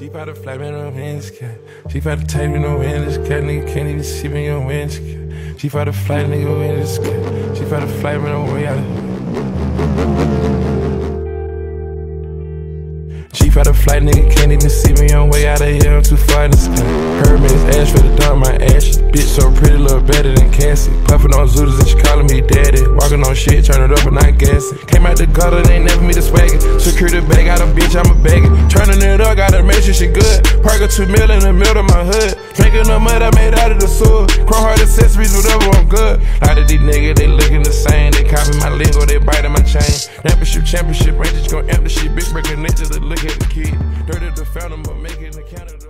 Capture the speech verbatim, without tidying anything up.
She bout to fly me no winds, cat. She bout to take me no winds, cat. Nigga can't even see me on winds, cat. She bout to fly nigga winds, cat. She bout to fly me no way out of She bout to fly, nigga can't even see me on way out of here. I'm too far in the sky. Heard me his ass for the dump my ashes. Bitch so pretty, look better than Cassie. Puffin' on ZOOTIEZ and she calling me daddy. Walking on shit, turn it up but not gassing. Came out the gutter, they ain't never me the swaggin'. Security bag, got a bitch, I'm a baggin'. Turning it up, gotta make sure she good. Park a two mil in the middle of my hood. Drinking the mud I made out of the sewer. Chrome heart accessories, whatever, I'm good. A lot of these niggas, they looking the same. They copy my lingo, they biting my chain. Championship, championship, Rangers gon' empty shit. Big breaking nature to look at the kid. Dirty the fountain, but making the counter.